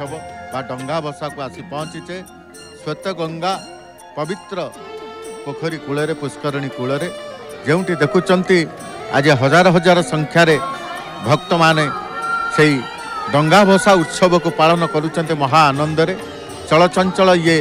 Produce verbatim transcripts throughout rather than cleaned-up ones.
उत्सव बा डंगा भसा को आसी पहुँचीचे श्वेत गंगा पवित्र पोखरी कूल पुष्करणी कूल जो देखुंट आज हजार हजार संख्यार भक्त माने से डंगा भसा उत्सव को पालन करुँच महा आनंद चलचंचल ये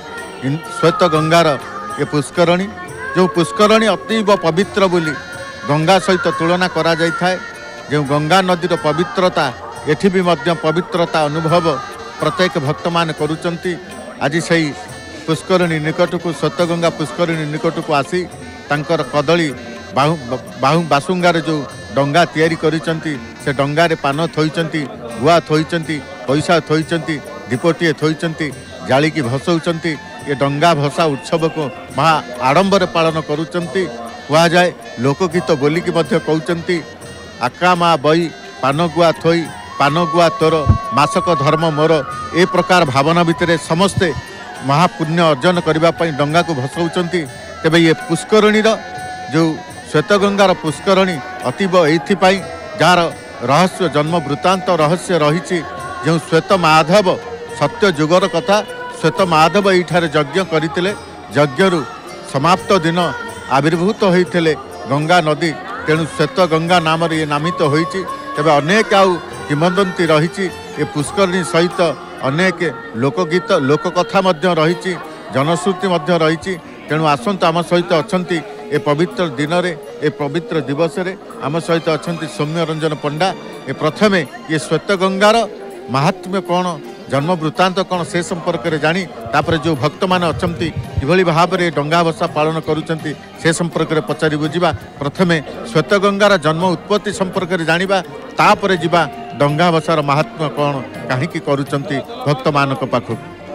श्वेत गंगार ये पुष्करणी जो पुष्करणी अतीब पवित्र बोली गंगा सहित तुलना करा जाय थाए जो गंगा नदीर पवित्रता एठी भी मध्य पवित्रता अनुभव प्रत्येक भक्त मान करुचंती आज से पुष्करणी निकट को श्वेत गंगा पुष्करणी निकट को आसी तांकर कदली बाहु बाहु बासुंगार जो डंगा तैयारी करिचंती से डंगारे पान थोइचंती गुआ थोइचंती पैसा थोइचंती दीपटीए थोइचंती जाली की भसौचंती ये डंगा भसा उत्सव को महा आडंबर पालन करुचंती हुआ जाए लोकगीत बोलिकी मध्य कहउचंती आका मा बई पान गुआ थोई पान गुआ तोर मासक धर्म मोर ए प्रकार भावना भितर समस्ते महापुण्य अर्जन करने डंगा को भसौचंती तेबे ये पुष्करणी जो श्वेतगंगार पुष्करणी अतीब एथिपाई जार रहस्य जन्म वृत्तांत रहस्य रही जो श्वेत माधव सत्य जुगर कथा श्वेत माधव यठार यज्ञ करते यज्ञ समाप्त दिन आविर्भूत होते गंगा नदी तेणु श्वेत गंगा नाम ये नामित होती तेबे अनेक आउ किंवदंती रही ये पुष्करणी सहित अनेक लोकगीत लोककथा रही जनश्रुति रही तेणु आसंत आम सहित अच्छा ए पवित्र दिन रे ए पवित्र दिवस रे आम सहित अच्छा सौम्य रंजन पंडा ए प्रथमे ये श्वेत गंगार महात्म्य कौन जन्म वृत्तांत कौन से संपर्क में जानी तापर जो भक्त मान अच्छा किभली भाव में डंगा भसा पालन करुचंती से संपर्क में पचारि बुझा प्रथमे श्वेत गंगार जन्म उत्पत्ति संपर्क में जानिबा तापर जिबा डंगा भसार महात्म्य कौन कहीं करुचंती भक्त मानक पाखु।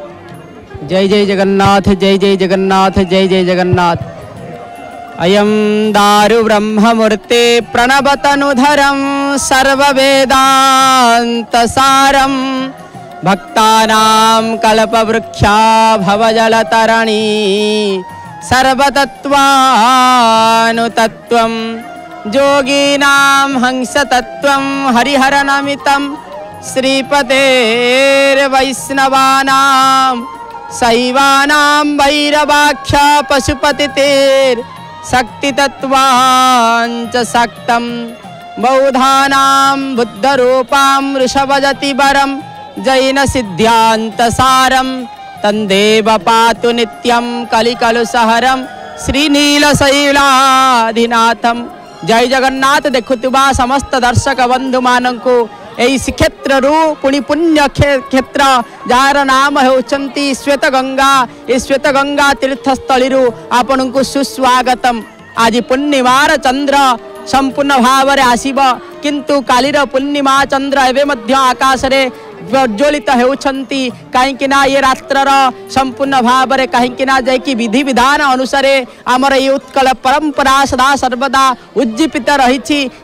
जय जय जगन्नाथ जय जय जगन्नाथ जय जय जगन्नाथ। अयं दारु ब्रह्ममूर्ते प्रणवतनुधरं सर्ववेदान्तसारं भक्तानां कल्पवृक्षा भवजलतरणी सर्वतत्त्वानुतत्त्वं योगिनां हंसतत्त्वं हरिहरनमितं श्रीपतेर्वैष्णवानां शैवानां भैरवाख्या पशुपतितेर् शक्तितत्त्वाञ्च सक्तं बौद्धानां बुद्धरूपां वृषभजतिवरं जैनसिद्ध्यान्तसारं तन्देव पातु नित्यं कलिकलुषहरं श्रीनीलशैलाधिनाथं। जय जगन्नाथ। देखुवा समस्त दर्शक बंधु मानंकु यही श्रीक्षेत्र पुणी पुण्य क्षेत्र जार नाम होचंती श्वेत गंगा ये श्वेत गंगा तीर्थस्थली आपण को सुस्वागतम। आज पूर्णिमार चंद्र संपूर्ण भाव में आसीब किंतु कालीर पूर्णिमा चंद्र एवं मध्य आकाश रे प्रज्वलित होती कहीं ये रात्र संपूर्ण भाव में कहीं जाकि विधि विधान अनुसार आमर ये उत्कल परंपरा सदा सर्वदा उज्जीवित रही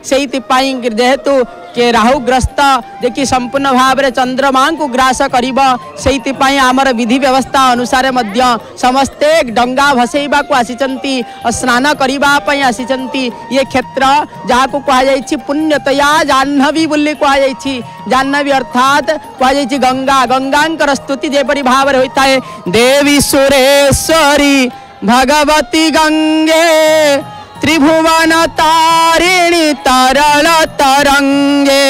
जेहेतु के राहुग्रस्त जे संपूर्ण भाव में चंद्रमा को ग्रास कर आमर विधि व्यवस्था अनुसार मध्य समस्ते डंगा भसैबा को आसीचंती स्नान करने आसी ये क्षेत्र जहाँ को कहुई पुण्यतया जाह्नवी बोली कहुई जाह्नवी अर्थात कहुई गंगा गंगांकर स्तुति जेपरी भाव में होता है देवी सुरेश्वरी भगवती गंगे त्रिभुवन तारिणी तरल तरंगे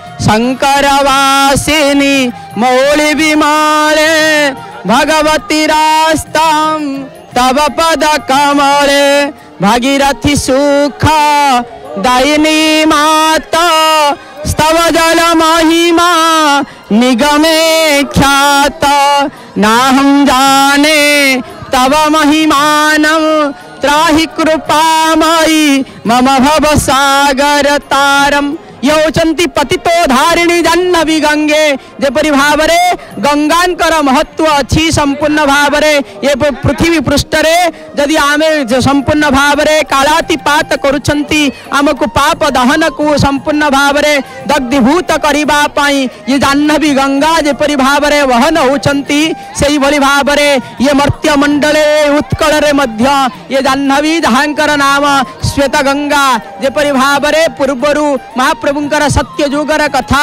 शंकरवासिनी मौली विमाले भगवती रास्तम तव पद कमले भागीरथी सुख दायिनी माता स्तव जल महिमा निगमे ख्यात ना हम जाने तव महिमानम त्राहि कृपामयी मम भव सागर तारम। यौचंती पतितो धारिणी जाह्नवी गंगे जेपरी भाव में गंगांकर महत्व अच्छी संपूर्ण भाव में ये पृथ्वी पृष्ठ रे यदि आमे संपूर्ण भाव में कालातिपात करुछंती आमको पाप दहन को संपूर्ण भाव में दग्धीभूत करबा पई ये जाह्नवी गंगा जेपरी भाव में वहन होचंती सेही भली भाव में ये मर्त्य मंडले उत्कल रे मध्य ये जाह्नवी जहांकर नाम श्वेत गंगा जेपरी भाव में पूर्वरु महाप्रभुंकर सत्य जुगर कथा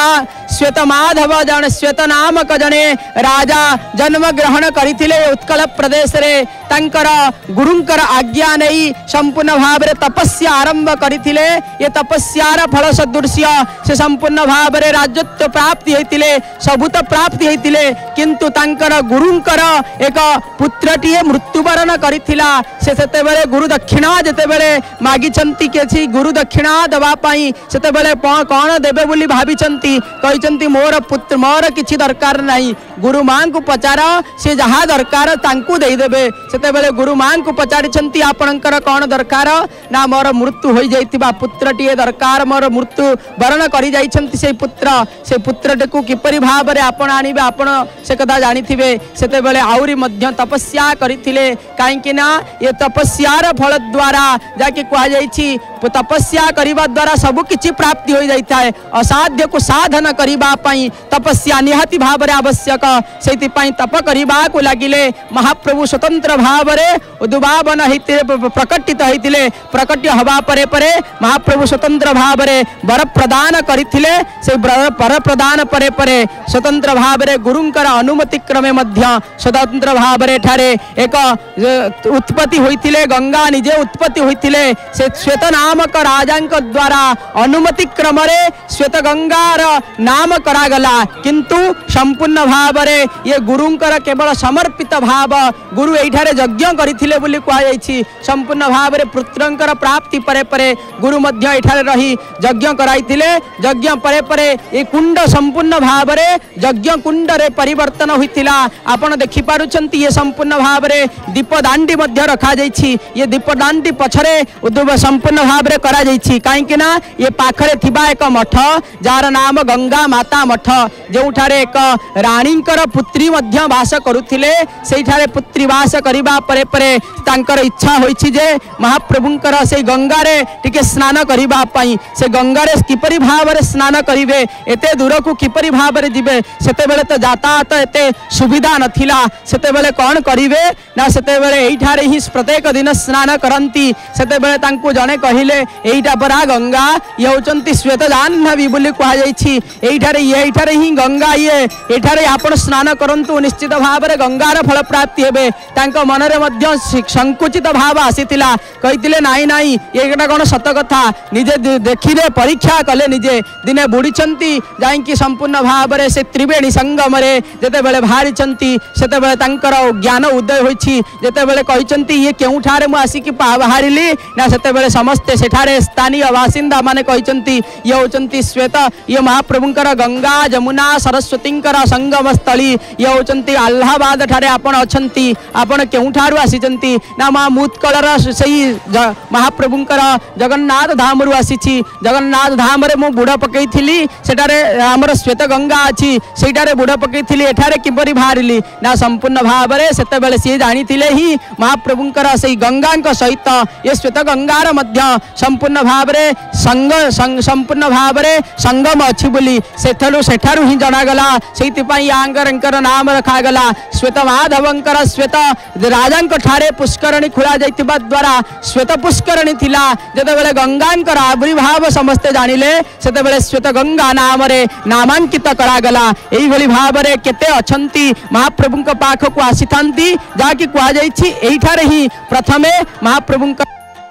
श्वेत माधव जन श्वेत नामक जने राजा जन्म ग्रहण करथिले उत्कल प्रदेश रे तांकर गुरुंकर आज्ञा नहीं संपूर्ण भाव रे तपस्या आरंभ करथिले ये तपस्यार फल सदृश्य से संपूर्ण भाव रे राजत्व प्राप्ति हेतिले सबूत प्राप्ति हेतिले किंतु तांकर गुरुंकर एक पुत्रटीए मृत्युवरण करिथिला से सेते बेले गुरु दक्षिणा जेते बेले मागी चंती के गुरु दक्षिणा दवा पाई सेते बेले कौन देबे बोली भाभी चंती कहि चंती मोर पुत्र मोर किछि दरकार नाही गुरु मां को पचार से जहा दरकार तांकू देई देबे सेते बेले गुरु मां को पचारि चंती आपणकर कौन दरकार ना मोर मृत्यु होई जाइतिबा पुत्रटीए दरकार मोर मृत्यु वरण करि जाइछंती से पुत्र से पुत्रटे को किपरि भाव रे आपण आनिबे आपण से कथा जानिथिबे सेते बेले आउरी मध्य तपस्या करिथिले काहेकि ना ये तपस्यार फल द्वारा जाके कहा जाइछि तपस्या करिबा द्वारा सब किछि प्राप्ति हो जाइता है असाध्य को साधन करिबा पई तपस्या निहाती भाव रे आवश्यक सेति पई तप करिबा को लागिले महाप्रभु स्वतंत्र भाव रे उद्भावन हेते प्रकटित हेतिले प्रकट हवा परे परे महाप्रभु स्वतंत्र भाव रे वर प्रदान करिथिले से वर प्रदान परे परे स्वतंत्र भाव रे गुरुंकर अनुमति क्रमे मध्य स्वतंत्र भाव रे ठारे एक उत्पत्ति होइथिले गंगा निजे उत्पत्ति होइथिले से श्वेत नामक राजांक द्वारा अनुमति क्रम रे श्वेत गंगार नाम करागला किंतु संपूर्ण भाव रे ये गुरुंकर केवल समर्पित भाव गुरु एठारे यज्ञ करिथिले बोली कहा जाइछि संपूर्ण भाव रे पुत्रंकर प्राप्ति परे परे गुरु मध्य एठारे रही यज्ञ कराइथिले यज्ञ परे परे ये कुंड संपूर्ण भाव रे यज्ञ कुंड रे परिवर्तन होइथिला आपण देखि पारुचंती ये संपूर्ण भाव रे दीपदांडी मध्य रखा जाइछि ये दीपदांडी पछरे उद्भव संपूर्ण भाव रे करा जाइछि काहे कि ना ये पाखरे थिबा एक मठ जार नाम गंगा माता मठ जोठारे एक रानींकर पुत्री मध्य वास करुथिले सेठारे पुत्री वास करिबा परे परे तांकर इच्छा होइछि जे महाप्रभुंकर से गंगा रे टिके स्नान करिबा पई से गंगा रे किपरि भाव रे स्नान करिवे एते दूर को किपरि भाव रे जिवे सेते बेले तो यातायात एते सुविधा नथिला सेते बेले कोन करिवे ना सेते बेले एठारे ही प्रत्येक दिन स्नान करंती सेते बेले तांको जने कहिले एइटा परा गंगा ये होचंती श्वेत जाह्नवी बोली कहा जाइछि एइठारे एइठारे ही गंगा ये एठारे आपण स्नान करंतु निश्चित भाव रे गंगार फल प्राप्ति हेबे तांको मन रे मध्य संकुचित भाव आसीतिला कहितिले नाई नाई एटा कोन सत कथा निजे देखिले परीक्षा कले निजे दिने बुड़ीचंती जाईकी संपूर्ण भाव रे से त्रिवेणी संगम रे जेते बेले भारी चंती सेते बेले तांकर ज्ञान उदय होइछि जेते बेले कहिचंती ये केउठारे मु आसी की बाहरिली ना सेते बेले समस्त सेठारे स्थानीय बासिंदा माने कहिचंती ये होचंती श्वेत ये महाप्रभुंकर गंगा जमुना सरस्वतींकर संगम स्थली ये होचंती अल्लाहाबाद ठारे आपण अछंती आपण केउठारु आसीचंती ना मा मुतकलर सही महाप्रभुंकर जगन्नाथ धाम रु आसीछि जगन्नाथ धाम रे मु बुढ़ पकईथिली सेटारे हमर श्वेत गंगा अछि सेटारे बुढ़ पकईथिली एठारे किपरि बाहरिली ना संपूर्ण भाव रे सेते बेले सी जानिथिले ही महाप्रभुंकर सही गंगांक सहित ये श्वेत गंगार मध्य संपूर्ण भाव रे संग संपूर्ण भाव रे संगम अछि बोली सेठलु सेठारु ही जणागला सेति पई यांगरंकर नाम रखा गला श्वेत माधवंकर श्वेत राजांक ठारे पुष्करणी खुला जाइतिबा द्वारा श्वेत पुष्करणी थिला जते बेले गंगांकर आविर्भाव समस्ते जानिले सेते बेले श्वेत गंगा नाम रे नामांकित करा गला एई भली भाव रे केते अछंती महाप्रभुंक पाख को आसीथांती जाकी कहा जाइछि एइठारे ही प्रथमे महाप्रभुंक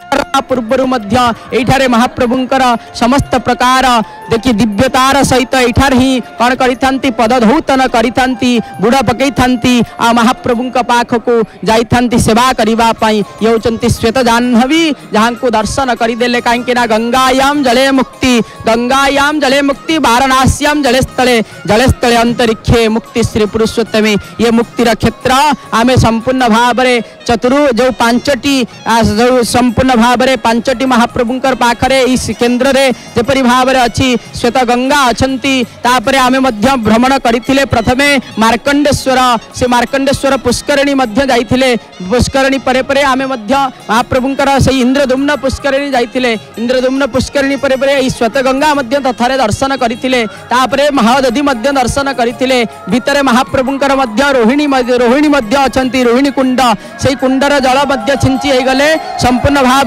पूर्वर मध्य एठारे महाप्रभुंकर समस्त प्रकार देखि दिव्यतार सहित एठार ही कौन करिथांती पदधौतन करिथांती बुढ़ पकईथांती आ महाप्रभुंक पाख को जाइथांती सेवा करिबा पई ये होचंती श्वेत जाह्नवी जहां को दर्शन करिदेले काहेकि ना गंगायाम जले मुक्ति गंगायाम जले मुक्ति वाराणस्याम जले स्थले जले स्थले अंतरिक्षे मुक्ति श्री पुरुषोत्तमे ये मुक्तिर क्षेत्र आमे संपूर्ण भाव रे चतुरु जो पांचटी जो संपूर्ण भाव रे पांचटी महाप्रभुंकर पाखरे इस केंद्र रे जेपरि भाव रे अछि श्वेत गंगा अछंती तापरे आमे मध्य भ्रमण करिथिले प्रथमे मार्कंडेश्वर से मार्कंडेश्वर पुष्करणी मध्य जाइथिले पुष्करणी परे परे आमे मध्य महाप्रभुंकर से इंद्रदुम्न पुष्करणी जाइथिले इंद्रदुम्न पुष्करणी परे परे ई श्वेत गंगा मध्य तथारे दर्शन करिथिले तापरे महादधी मध्य दर्शन करिथिले भितरे महाप्रभुंकर मध्य रोहिणी रोहिणी मध्य अछंती रोहिणी कुंड सेई कुंडर जल मध्य छिंची हे गले संपूर्ण भाव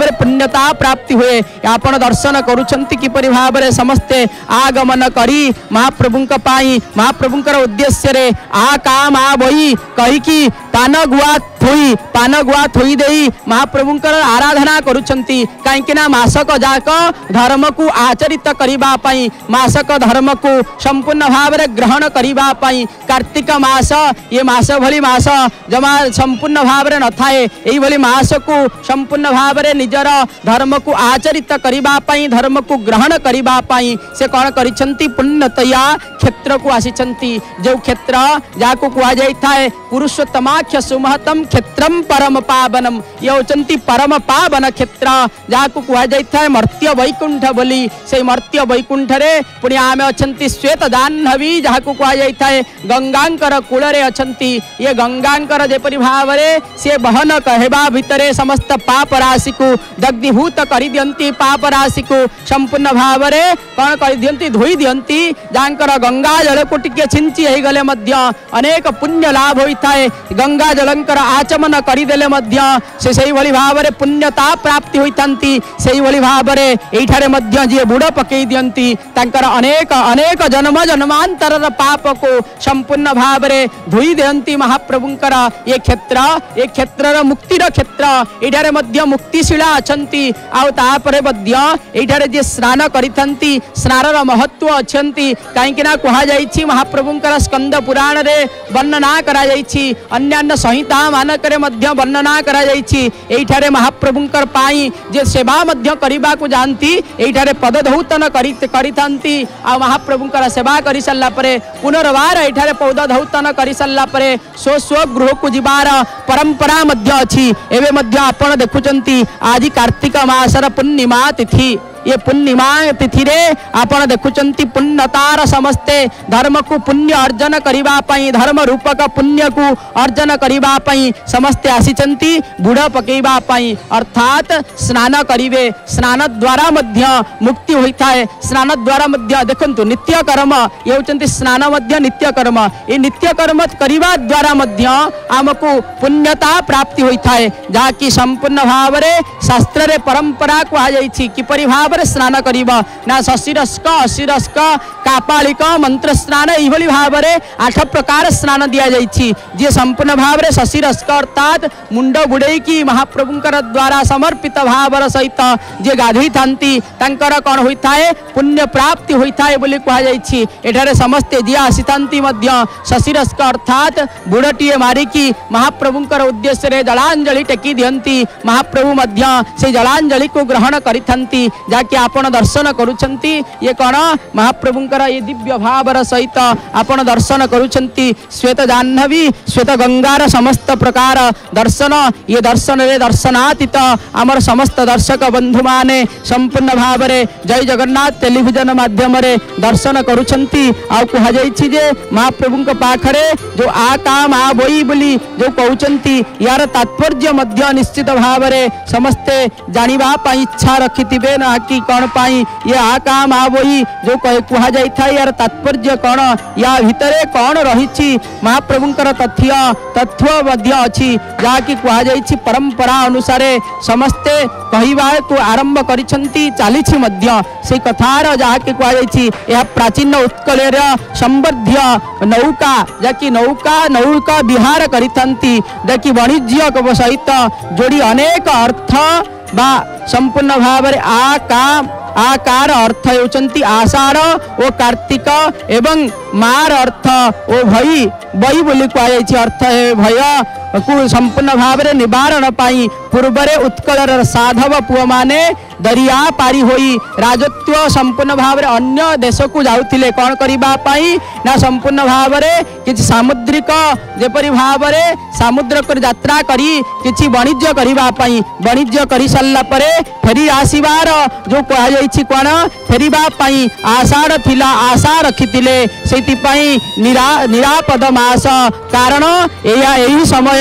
भाव में पुण्यता प्राप्ति हुए आपण दर्शन करुछंती किपरि भाव में समस्ते आगमन करी महाप्रभुंक पाई महाप्रभुंकर उद्देश्य रे आ काम आ बई कहिकी पान गुआ थोई पान गुआ थोई देई महाप्रभुंकर आराधना करुछंती काहेकि ना मासक जाक धर्म को आचरित करिबा पई मासक धर्म को संपूर्ण भाव में ग्रहण करिबा पई कार्तिक मास ये मास भली मास जमा संपूर्ण भाव में न थाए एई भली मास को संपूर्ण भाव में निजर धर्म को आचरित करिबा पई धर्म को ग्रहण करिबा पई से कौन करिछंती पुण्यतया क्षेत्र को आसीछंती जो क्षेत्र जाको कुआ जाई थाए पुरुषोत्तमाख्य सुमहतम क्षेत्रम परम पावनम ये होचंती परम पावन क्षेत्र जाको कुआ जाई थाए मर्त्य वैकुंठ बोली से मर्त्य वैकुंठ रे पुणी आमे अछंती श्वेत जाह्नवी जाको कुआ जाई थाए गंगांकर कूल रे अछंती ये गंगांकर जेपरि भाव रे से बहन कहबा भितरे समस्त पाप राशि को दग्धीभूत करि दियंती पाप राशि को संपूर्ण भाव रे कोन करि दियंती धोई दियंती जांकर गंगा जल को टिके छिंची हे गले मध्य अनेक पुण्य लाभ होइथाए गंगा जलंकर आचमन करि देले मध्य से सेही भली भाव रे पुण्यता प्राप्ति होइथांती सेही भली भाव रे एठारे मध्य जे बुड़ पकई दियंती तांकर अनेक अनेक जन्म जन्मांतर पाप को संपूर्ण भाव रे धोई दियंती महाप्रभुंकर ये क्षेत्र ये क्षेत्र मुक्तिर क्षेत्र एठारे मध्य मुक्तिशिला अछंती आउ तापरे मध्य एठारे जे स्नान करिथंती स्नानर महत्व अछंती काहेकि ना कुहा जाईछि महाप्रभुंकर स्कंद पुराण रे वर्णना करा जाईछि अन्यान्य संहिता मानक रे मध्य वर्णना करा जाईछि एठारे महाप्रभुंकर पाई जे सेवा मध्य करिबा को जानती एठारे पदधौतन करि करिथंती आ महाप्रभुंकर सेवा करि सल्ला परे पुनर्वार एठारे पदधौतन करि सल्ला परे सो सो गृह को जिबार परंपरा मध्य अछि एबे मध्य आपण देखुचंती आज कार्तिक मासर पूर्णिमा तिथि ये पूर्णिमा तिथि रे आपण देखुचंती पुण्यतार समस्ते धर्म को पुण्य अर्जन करिबा पई धर्म रूपक पुण्य को अर्जन करिबा पई समस्ते आसीचंती बुड़ पकेबा पई अर्थात स्नान करिवे स्नान द्वारा मध्य मुक्ति होइथाए स्नान द्वारा मध्य देखंतु नित्य कर्म ये होचंती स्नान मध्य नित्य कर्म ये नित्य कर्म करिबा द्वारा मध्य आमको पुण्यता प्राप्ति होइथाए जाकी संपूर्ण भाव रे शास्त्र रे परंपरा को आ जाईछि किपरि भाव स्नान करिबा ना शशिरस्क अशिरस्क कापालिक मंत्र स्नान एभली भाव रे आठ प्रकार स्नान दिया जाईछि जे संपूर्ण भाव रे शशिरस्क अर्थात मुंड बुड़ेई की महाप्रभुंकर द्वारा समर्पित भावर सहित जे गाधई थांती तांकर कोन होइथाए पुण्य प्राप्ति होइथाए बोली कहा जाईछि एठारे समस्ते जे आसीथांती मध्य शशिरस्क अर्थात बुड़टिए मारिकी महाप्रभुंकर उद्देश्य रे जलांजलि टेकी दियंती महाप्रभु मध्य से जलांजलि को ग्रहण करिथंती कि आपण दर्शन करुछंती ये कौन महाप्रभुंकर ये दिव्य भावर सहित आपण दर्शन करुछंती श्वेत जाह्नवी श्वेत गंगार समस्त प्रकार दर्शन ये दर्शन रे दर्शनातीत आमर समस्त दर्शक बंधु माने संपूर्ण भाव रे जय जगन्नाथ टेलीविजन माध्यम रे दर्शन करुछंती आ कहा जाईछि जे महाप्रभुंक पाखरे जो आ काम आ बोई बोली जो कहउछंती यार तात्पर्य मध्य निश्चित भाव रे समस्ते जानिबा पई इच्छा रखिथिबे ना कि कौन पाई ये आ काम आ बोई जो कहा जाई था यार तात्पर्य कौन या भितरे कौन रही महाप्रभुंकर तथ्य तत्व मध्य अच्छी जहाँकि कहा जाई परंपरा अनुसार समस्ते कहवा को आरंभ करिछंती चालीछि मध्य से कथार जहाँकि कहा जाई यह प्राचीन उत्कलर संवर्ध्य नौका जहाँकि नौका नौका विहार करिथंती जहाँकि वाणिज्य सहित जोड़ी अनेक अर्थ बा संपूर्ण भाव में आ काम आकार अर्थ होचंती आषाढ़ ओ कार्तिक एवं मार अर्थ ओ भई बई बोली कहुई अर्थ है भय को संपूर्ण भाव में निवारण पाई पूर्वरे उत्कलर साधव पुआ माने दरिया पारी होई राजत्व संपूर्ण भाव में अन्य देश को जाउथिले कौन करिबा पाई ना संपूर्ण भाव में किछि सामुद्रिक जेपरि भाव में समुद्र को यात्रा करी किछि वाणिज्य करिबा पाई वाणिज्य करि सल्ला परे फेरी आसीबार जो कहा जाईछि कोन फेरिबा पाई आषाढ़ थिला आशा रखिथिले सेति पाई निरा निरापद मास कारण एया एही समय रे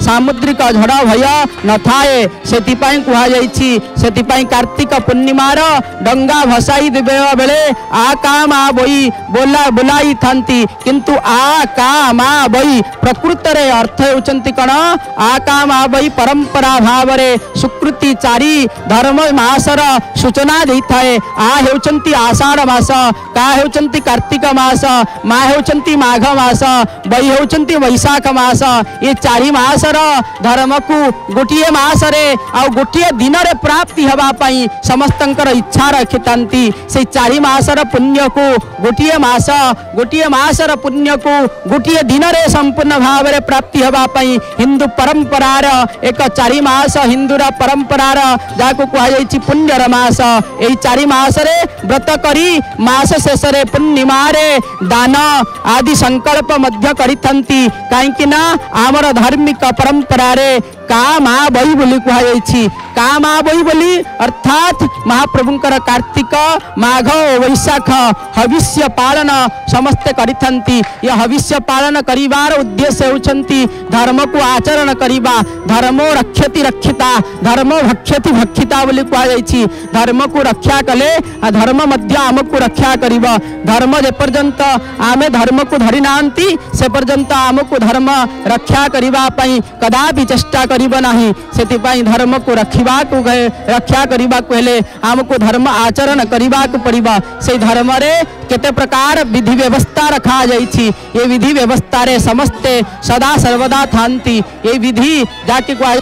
सामुद्रिक झड़ भय न थाए सेतिपाई कुहा जाइछि सेतिपाई कार्तिक पूर्णिमार डंगा भसाई देबे बेले आ का मा बई बोला बुलाई थांती किंतु आ का मा बई प्रकृत रे अर्थ होचंती कण आ का मा बई परंपरा भाव रे सुकृति चारि धर्म मासर सूचना देई थाए आ हेउचंती आषाढ़ मास का हेउचंती कार्तिक मास मा हेउचंती माघ मास बई हेउचंती वैशाख मास ये चारि मासर धर्म को गोटिए मासरे आ गोटिए दिन रे प्राप्ति हवा पाई समस्तंकर इच्छा रखितांती से चारि मासर पुण्य को गोटिए मास गोटिए मासर पुण्य को गोटिए दिन रे संपूर्ण भाव रे प्राप्ति हवा पाई हिंदू परंपरार एक चारि मास हिंदूर परंपरार जाको कुहा जाइछि पुण्यर मास एई चारि मास रे व्रत करी मास शेष रे पूर्णिमा रे दान आदि संकल्प मध्य करिथंती काहेकि ना आमर धार्मिक परंपरा रे का मा बई बोली कुहा जाइछि का मा बई बोली अर्थात महाप्रभुंकर कार्तिक माघ वैशाख हविष्य पालन समस्ते करिथंती ये हविष्य पालन करिवार उद्देश्य होचंती धर्म को आचरण करिबा धर्मो रक्षति रक्षिता धर्मो भक्षति भक्षिता बोली कुहा जाइछि धर्म को रक्षा कले धर्म मध्य आमको रक्षा करिबा धर्म जे पर्यंत आमे धर्म को धरि नांती से पर्यंत आमको धर्म रक्षा करिबा पई कदापि चेष्टा करिबा नाही सेति धर्म को रखिबा को रक्षा करिबा को हेले आमको धर्म आचरण करिबा को पड़िबा से धर्म रे केते प्रकार विधि व्यवस्था रखा जाइछि ये विधि व्यवस्था रे समस्ते सदा सर्वदा थांती ये विधि जाके को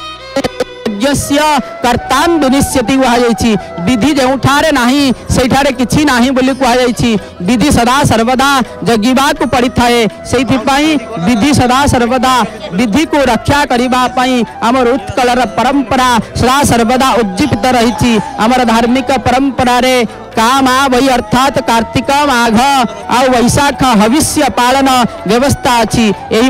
कर्तान विनिश्यति कुहा जाइछि विधि जोठारे नाही सेठारे किछि नाही बोली कुहा जाइछि विधि सदा सर्वदा जगिबा को पड़ी थाए सेथि पई विधि सदा सर्वदा विधि को रक्षा करिबा पई हमर उत्कलर परंपरा सदा सर्वदा उज्जीवित रहिछि हमर धार्मिक परंपरा रे का मा वही अर्थात कार्तिक माघ आ वैशाख हविष्य पालन व्यवस्था अछि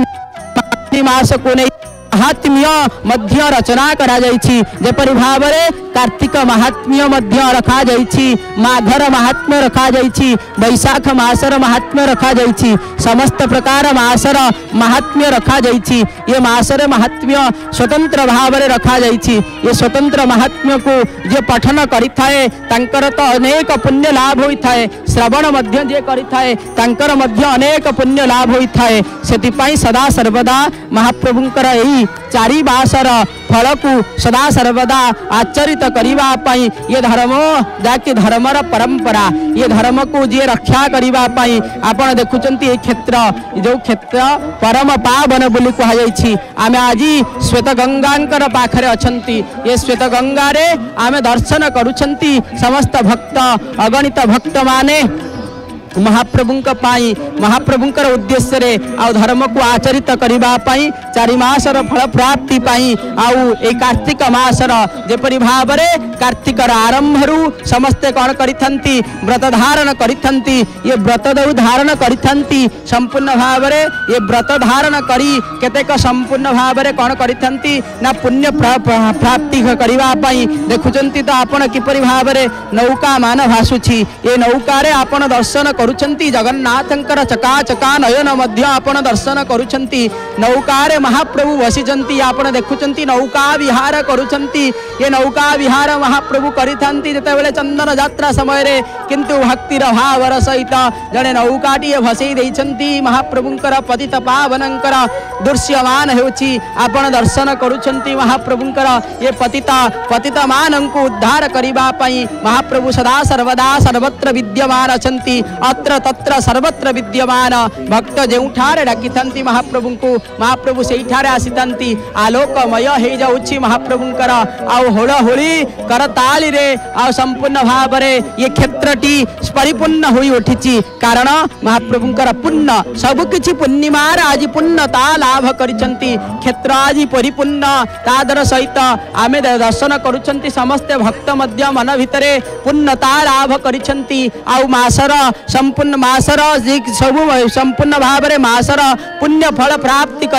एही मास को नै महात्म्य मध्य रचना करा जाइछि जेपरि भाव रे कार्तिक महात्म्य मध्य रखा जाइछि माघर महात्म्य रखा जाइछि वैशाख मासर महात्म्य रखा जाइछि समस्त प्रकार मासर महात्म्य रखा जाइछि ये मासर महात्म्य स्वतंत्र भाव रे रखा जाइछि ये स्वतंत्र महात्म्य को जे पठन करिथाए तांकर तो अनेक पुण्य लाभ होइथाए श्रवण मध्य जे करिथाए तांकर मध्य अनेक पुण्य लाभ होइथाए सेति पई सदा सर्वदा महाप्रभुंकर एही चारि मासर फल को सदा सर्वदा आचरित करिबा पई ये धर्म जाके धर्मर परंपरा ये धर्म को जे रक्षा करिबा पई आपण देखुचंती ए क्षेत्र जो क्षेत्र परम पावन बोली कहा जाइछि आमे आजी श्वेत गंगांकर पाखरे अछंती ये श्वेत गंगा रे आमे दर्शन करूछंती समस्त भक्त अगणित भक्त माने महाप्रभुंक पाई महाप्रभुंकर उद्देश्य रे आ धर्म को आचरित करिबा पाई चारि मासर फल प्राप्ति पाई आउ ए कार्तिक मासर जेपरि भाव रे कार्तिकर आरंभरु समस्ते कौन करिथंती व्रत धारण करिथंती ये व्रत दउ धारण करिथंती संपूर्ण भाव रे ये व्रत धारण करी केतेक संपूर्ण भाव रे कौन करिथंती ना पुण्य प्राप्ति करिबा पाई देखुचंती तो आपण किपरि भाव रे नौका मान भासुछि ये नौका रे आपण दर्शन करुछंती जगन्नाथंकर चका चका नयन मध्य आपण दर्शन करुछंती नौका रे महाप्रभु बसिचंती आपण देखुछंती नौका विहार करुछंती ये नौका विहार महाप्रभु करिथंती जते बेले चंदन यात्रा समय रे किंतु भक्तिर भावर सहित जने नौकाटी भसई देइछंती महाप्रभुंकर पतित पावनंकर दृश्यमान हेउछि आपण दर्शन करुछंती महाप्रभुंकर ये पतिता पतित मानंकु उद्धार करिबा पई महाप्रभु सदा सर्वदा सर्वत्र विद्यमान अछंती अत्र तत्र सर्वत्र विद्यमान भक्त जेउठारे डाकिथंती महाप्रभु को महाप्रभु सेठारे आसीथंती आलोकमय हे जाउछि महाप्रभुंकर आउ होळ होळी करताली रे आ संपूर्ण भाव रे ये क्षेत्रटी परिपूर्ण होई उठिछि कारण महाप्रभुंकर पुण्य सब किछि पूर्णिमार आज पुण्यता लाभ करिसंती क्षेत्र आज परिपूर्ण तादर सहित आमे दर्शन करूछंती समस्त भक्त मध्य मन भितरे पुण्यता लाभ करिसंती आउ मासर संपूर्ण मासर सब संपूर्ण भाव रे मासर पुण्य फल प्राप्ति करिबा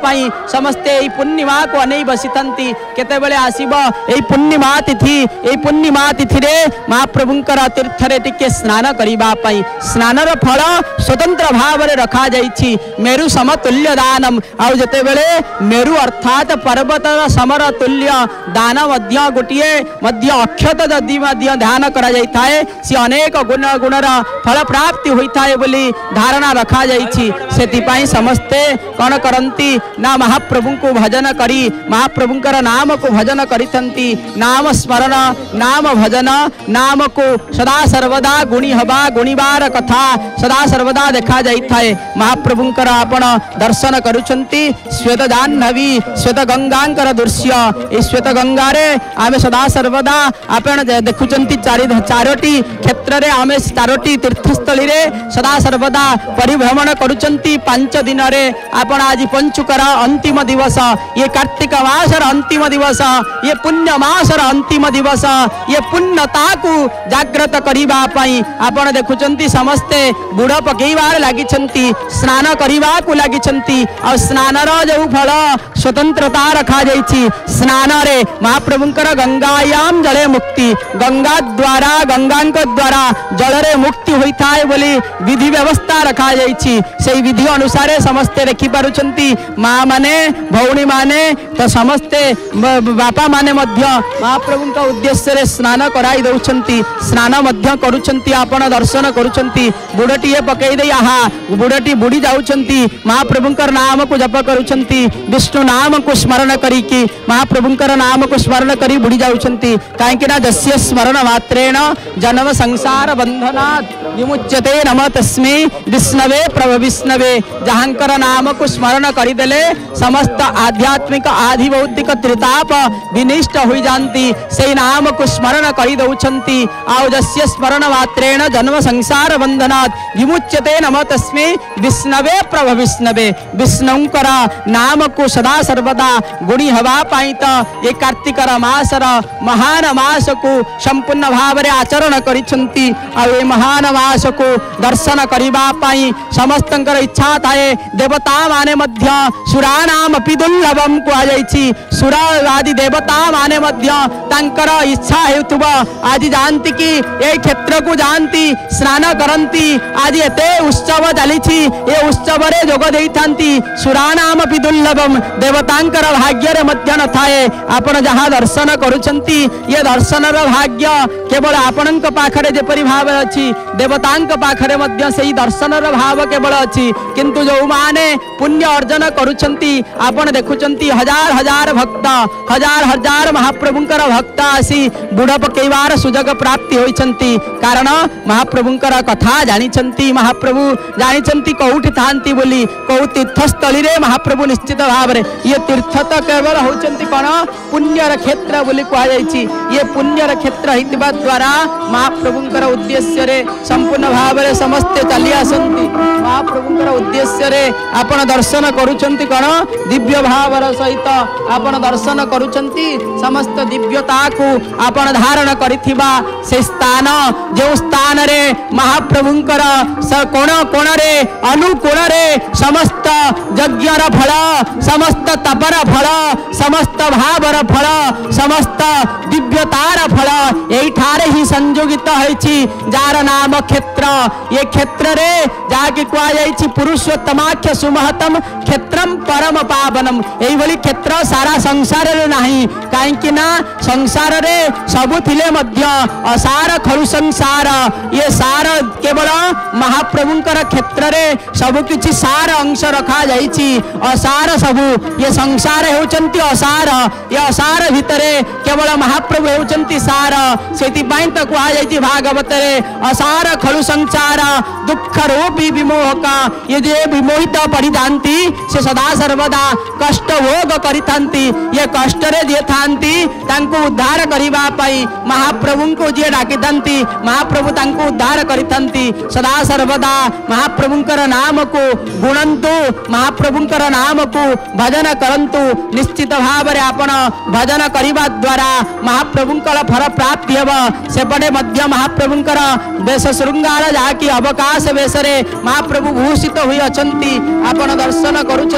पाई समस्ते एई पूर्णिमा को अनै बसिथंती केते बेले आसीबो एई पूर्णिमा तिथि एई पूर्णिमा तिथि रे महाप्रभुंकर तीर्थ रे टिके स्नान करिबा पाई स्नानर फल स्वतंत्र भाव रे रखा जाईछि मेरु समतुल्य दानम आ जते बेले मेरु अर्थात पर्वत समर तुल्य दान मध्य गोटिए मध्य अक्षत जदि मध्य ध्यान करा जाई थाए सी अनेक गुण गुणर फल प्राप्ति होई थाए बोली धारणा रखा जाईछि सेति पाई समस्ते कौन करंती ना महाप्रभु को भजन करी महाप्रभुंकर नाम को भजन करिथंती नाम स्मरण नाम भजन नाम को सदा सर्वदा गुणी हवा गुणीबार कथा सदा सर्वदा देखा जाई थाए महाप्रभुंकर आपण दर्शन करुछंती श्वेत जाह्नवी श्वेत गंगांकर दृश्य ए श्वेत गंगा रे आमे सदा सर्वदा आपण देखुचंती चारि चारोटी क्षेत्र रे आमे चारोटी तीर्थस्थली रे सदा सर्वदा परिभ्रमण करुचंती पांच दिन रे आपण आज पंचुकर अंतिम दिवस ये कार्तिक मासर अंतिम दिवस ये पुण्य मासर अंतिम दिवस ये पुण्यता को जागृत करिबा पई आपण देखुचंती समस्ते बुड़ पकेइबार लागिचंती स्नान करिबा को लागिचंती और स्नानर जो फल स्वतंत्रता रखा जाईछि स्नान रे महाप्रभुंकर गंगायाम जले मुक्ति गंगा द्वारा गंगांक द्वारा जल रे मुक्ति होई थाए बोली विधि व्यवस्था रखा जाईछि सेई विधि अनुसार समस्ते देखि पारुचंती माँ माने भौणी माने तो समस्ते बापा माने मध्य महाप्रभुंक उद्देश्य रे स्नान कराई दउचंती स्नान मध्य करुचंती आपण दर्शन करुचंती बुड़टी पकई दे आहा बुड़टी बुड़ी जाउचंती महाप्रभुंकर नाम को जप करुचंती विष्णु नाम को स्मरण करी कि महाप्रभुंकर नाम को स्मरण करी बुड़ी जाउचंती काहेकि ना जस्य स्मरण मात्रेण जन्म संसार बंधनात् विमुच्यते नमः तस्मै विष्णवे प्रभ विष्णवे जहांकर नाम को स्मरण करी देले समस्त आध्यात्मिक आधि भौतिक त्रिताप विनिष्ट होई जानती से नाम को स्मरण करी दउछंती आउ जस्य स्मरण मात्रेण जन्म संसार बंधनात् विमुच्यते नमः तस्मै विष्णवे प्रभ विष्णवे विष्णुंकर नाम को सदा सर्वदा गुणी हवा पाई तो ये कार्तिकर मासर महान मास को संपूर्ण भाव रे आचरण करिछंती आ ए महान मास को दर्शन करिबा पाई समस्तंकर इच्छा थाए देवता माने मध्य सुरा नाम अपि दुर्लभम को आ जाईछि सुरा आदि देवता माने मध्य तांकर इच्छा हेतुबा आज जानती कि ए क्षेत्र को जानती स्नान करंती आज एते उत्सव चलीछि ए उत्सव रे जोग देइथांती सुरा नाम अपि दुर्लभम देवतांकर भाग्य रे मध्य न थाए आपण जहाँ दर्शन करुछंती ये दर्शन र भाग्य केवल आपणक पाखरे जेपरि भाव अछि देवतांक पाखरे मध्य सेही दर्शन र भाव केवल अछि किंतु जो माने पुण्य अर्जन करुछंती आपण देखुछंती हजार हजार भक्त हजार हजार महाप्रभुंकर भक्त आसी बुढ़ पकेइबार सुजग प्राप्ति होइछंती कारण महाप्रभुंकर कथा जानिछंती महाप्रभु जानिछंती कोउठी थांती बोली को तीर्थस्थली रे महाप्रभु निश्चित भाव रे ये तीर्थ तो केवल होचंती कोन पुण्यर क्षेत्र बोली कहा जाईछि ये पुण्यर क्षेत्र हितबा द्वारा महाप्रभुंकर उद्देश्य रे संपूर्ण भाव रे समस्त चली आसंती महाप्रभुंकर उद्देश्य रे आपण दर्शन करूचंती कोन दिव्य भावर सहित आपण दर्शन करूचंती समस्त दिव्यता को आपण धारण करिथिबा से स्थान जो स्थान रे महाप्रभुंकर कोण कोण रे अनुकोण रे समस्त यज्ञर फल समस्त तपर फल समस्त भावर फल समस्त दिव्यतार फल यही ठारे ही संयोगित होइछि जार नाम क्षेत्र ये क्षेत्र रे जाके कुआ जाइछि पुरुषोत्तमाख्य सुमहतम क्षेत्रम परम पावनम एही भली क्षेत्र सारा संसार रे नाही काहेकि ना संसार रे सबु थिले मध्य असार खरु संसार ये सार केवल महाप्रभुंकर क्षेत्र रे सबु किछि सार अंश रखा जाइछि असार सबु ये संसार हेउचंती असार ये असार भितरे केवल महाप्रभु हेउचंती सार सेति पई त कुआ जाइछि भागवत रे असार खलु संसार दुख रूपी विमोहका ये जे विमोहित पड़ी जानती से सदा सर्वदा कष्ट भोग करिथांती ये कष्ट रे जे थांती तांको उद्धार करिबा पई महाप्रभु को जे डाकिथांती महाप्रभु तांको उद्धार करिथांती सदा सर्वदा महाप्रभुंकर नाम को गुणंतु महाप्रभुंकर नाम को भजन करंतु निश्चित भाव रे आपण भजन करिबा द्वारा महाप्रभुंकर फल प्राप्ति हेब सेपटे मध्य महाप्रभुंकर बेश श्रृंगार जाकी अवकाश बेशरे महाप्रभु भूषित हुई अछंती आपण दर्शन करूछंती महा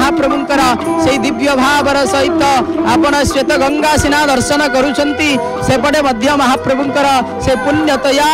महाप्रभुंकर से दिव्य भावर सहित आपण श्वेत गंगा सिना दर्शन करुछंती सेपटे मध्य महाप्रभुंकर से पुण्यतया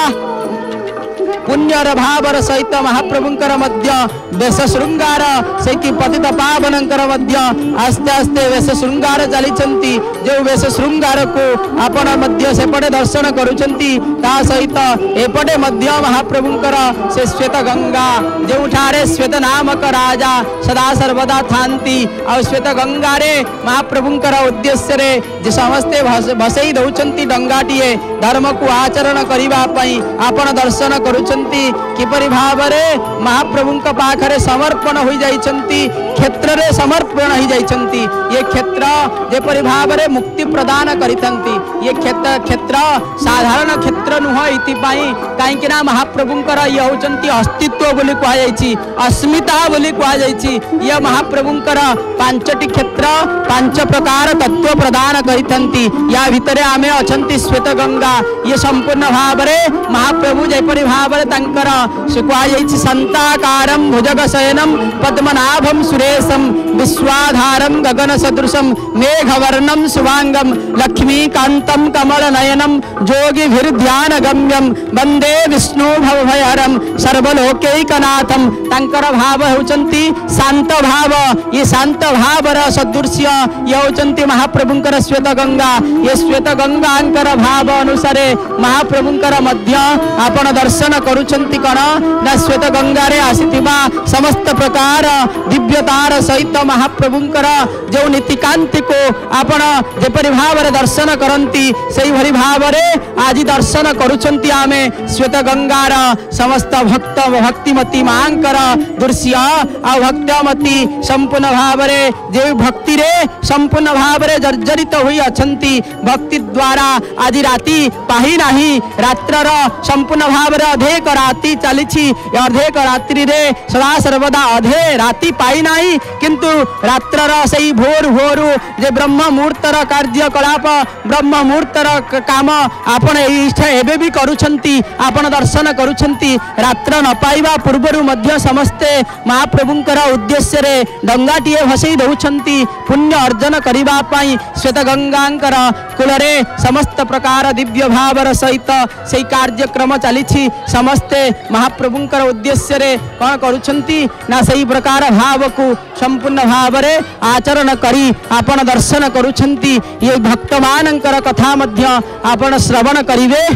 पुण्यर भावर सहित महाप्रभुंकर मध्य वेश श्रृंगार से कि पतित पावनंकर मध्य आस्ते आस्ते वेश श्रृंगार चली जो वेश श्रृंगार को आपण मध्य सेपटे दर्शन करुछंती ता सहित एपटे मध्य महाप्रभुंकर से श्वेत गंगा जोठारे श्वेत नामक राजा सदा सर्वदा थांती और श्वेत गंगारे महाप्रभुंकर उद्देश्य रे जे समस्ते भसई दउछंती डंगाटीए धर्म को आचरण करिबा पई आपण दर्शन करुछंती किपरि भावरे महाप्रभुंक पाखरे समर्पण होई जाइछंती क्षेत्र रे समर्पण होई जाइछंती ये क्षेत्र जेपरि भावरे मुक्ति प्रदान करितंती ये क्षेत्र क्षेत्र साधारण क्षेत्र नुह इति पई काहेकि ना महाप्रभुंकर ये होचंती अस्तित्व बोली कहा जाइछि अस्मिता बोली कहा जाइछि ये महाप्रभुंकर पांचटी क्षेत्र पांच प्रकार तत्व प्रदान करितंती या भितरे आमे अछंती श्वेत गंगा ये संपूर्ण भावरे महाप्रभु जेपरि भावरे तंकर से कहा जाइछि संताकारं भुजगशयनं पद्मनाभं सुरेशं विश्वाधारं गगन सदृशं मेघवर्णं शुभांगं लक्ष्मीकान्तं कमलनयनं जोगिभिर्ध्यान गम्यं वंदे विष्णु भवभयहरं सर्वलोकैकनाथं तंकर भाव होचंती शांत भाव ये शांत भावर सदृश्य ये होचंती महाप्रभुंकर श्वेत गंगा ये श्वेत गंगांकर भाव अनुसारे महाप्रभुंकर मध्य आपण दर्शन करुछंती कण ना श्वेत गंगारे आसीथिबा समस्त प्रकार दिव्यतार सहित महाप्रभुंकर जो नीतिकांति को आपण जेपरि भावरे दर्शन करंती सेही भरी भावरे आज दर्शन करुछंती आमे श्वेत गंगार समस्त भक्त भक्तिमती मांकर दृश्य आ भक्तमती संपूर्ण भावरे जे भक्ति रे संपूर्ण भावरे जर्जरित होई अछंती भक्ति द्वारा आज राति पाही नाही रात्रर संपूर्ण भावरे अधेक राति चलीछि अधेक रात्रि रे सदा सर्वदा अधे राति पाई नाही किंतु रात्रर सही भोर भोर जे ब्रह्म मुहूर्तर कार्यकलाप ब्रह्म मुहूर्तर काम आपण एबे भी करुछंती आपण दर्शन करुछंती रात्र न पाइबा पूर्वरु मध्य समस्ते महाप्रभुंकर उद्देश्य रे डंगाटीए भसई दउछंती पुण्य अर्जन करिबा पई श्वेत गंगांकर कुलरे समस्त प्रकार दिव्य भावर सहित सेही कार्यक्रम चलीछि समस्ते महाप्रभुंकर उद्देश्य रे कोन करुछंती ना सही प्रकार भाव को संपूर्ण भावरे आचरण करी आपण दर्शन करुछंती ये भक्त मानकर कथा मध्य आपण श्रवण करिवे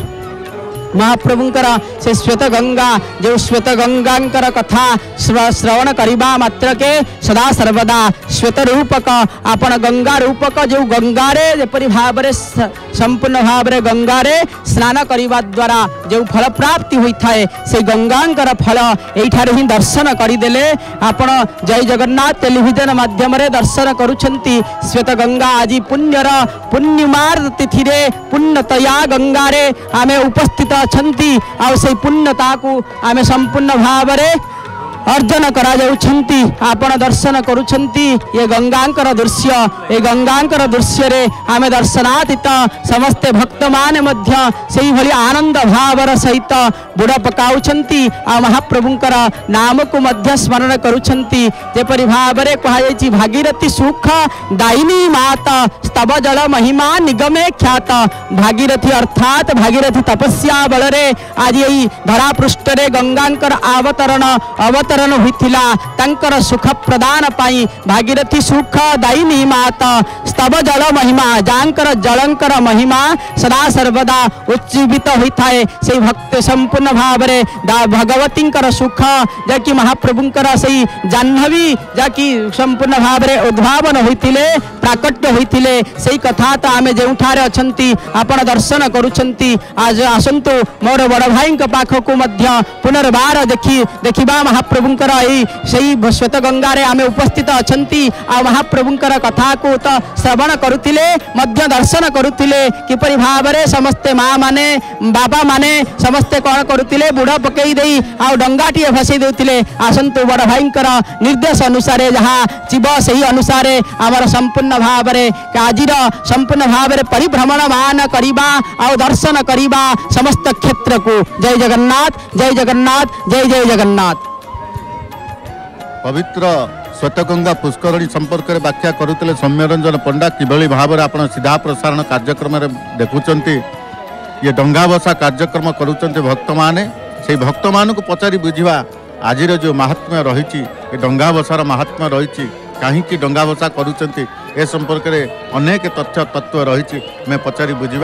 महाप्रभुंकर से श्वेत गंगा जो श्वेत गंगांकर कथा श्रवण करिबा मात्र के सदा सर्वदा श्वेत रूपक आपण गंगा रूपक जो गंगारे जेपरि भावरे संपूर्ण भावरे गंगारे स्नान करिबा द्वारा जो फल प्राप्ति होई थाए से गंगांकर फल एठारे ही दर्शन करिदेले आपण जय जगन्नाथ टेलीविजन माध्यम रे दर्शन करुछंती श्वेत गंगा आज पुण्यर पूर्णिमार तिथि रे पुण्यतया गंगारे आमे उपस्थित अछंती आ से पुण्यता को आमे संपूर्ण भावरे अर्जन करा जाउछंती आपण दर्शन करुछंती ये गंगांकर दृश्य ये गंगांकर दृश्य रे आमे दर्शनातीत समस्ते भक्त माने मध्य सेही भली आनंद भावर सहित बुड़ पकाउछंती आ महाप्रभुंकर नाम को मध्य स्मरण करुछंती जेपरि भावरे कहा जायछि भागीरथी सुख दायिनी माता स्तव जल महिमा निगमे ख्यात भागीरथी अर्थात भागीरथी तपस्या बलरे आज यही धरा पृष्ठ रे गंगांकर अवतरण अवतरण होइथिला तंकर सुख प्रदान पाई भागीरथी सुख दायिनी माता स्तव जल महिमा जांकर जलंकर महिमा सदा सर्वदा उज्जीवित होइथाए से भक्त संपूर्ण भावरे भगवतींकर सुख जाकि महाप्रभुंकर सही जाह्नवी जाकि संपूर्ण भावरे उद्भावन होइथिले प्राकट्य होइथिले सेही कथा तो आमे जेउठारे अछंती आपण दर्शन करुछंती आज आसंतु मोर बड़ भाई पाख को मध्य पुनर्बार देखी देखिबा महाप्रभुंकर एही सेही श्वेत गंगारे आमे उपस्थित अछंती आ महाप्रभुंकर कथा को तो श्रवण करुथिले मध्य दर्शन करुथिले किपरि भावरे समस्ते माँ माने बाबा माने समस्ते कौन करुथिले बुढ़ पकई देई आ डंगाटीए भसई देउथिले आसंतु बड़ भाईंकर निर्देश अनुसार जहाँ जीव सही अनुसार आमर संपूर्ण भावरे आजिर संपूर्ण भावरे परिभ्रमण मान करिबा आ दर्शन करिबा समस्त क्षेत्र को जय जगन्नाथ जय जगन्नाथ जय जय जगन्नाथ। पवित्र श्वेतगंगा पुष्करणी संपर्क में व्याख्या करुले सौम्यरंजन पंडा किभली भाव में आप सीधा प्रसारण कार्यक्रम देखुंट ये डंगा बसा कार्यक्रम करुँच भक्त मैंने से भक्त मान को पचारि बुझा आज जो महात्म्य रही डंगा बसार महात्म्य रही कहीं डंगा बसा करुँच ए संपर्क में अनेक तथ्य तत्व रही मैं पचारि बुझा।